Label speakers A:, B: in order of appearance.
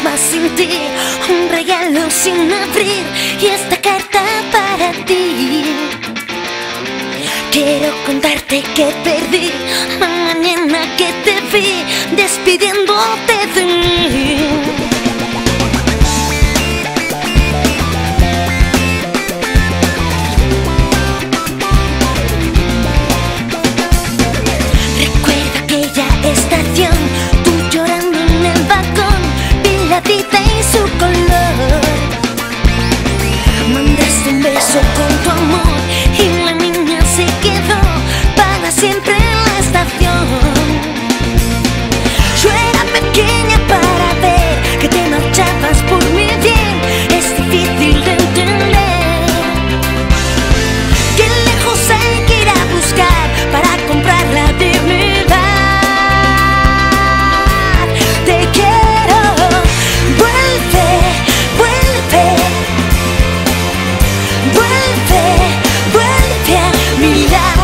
A: años más sin ti, un regalo sin abrir y esta carta para ti. Quiero contarte que perdí la mañana que te vi despidiéndote de mí. Recuerda aquella estación, tú llorando en el balcón, vi la vida y su color. Mandaste un beso con tu amor y la niña se quedó para siempre en la estación. Yo era pequeña para ver que te marchabas por mi bien. Es difícil de entender que lejos hay que ir a buscar para comprar la dignidad. Te quiero, vuelve, vuelve, vuelve, vuelve a mi lado.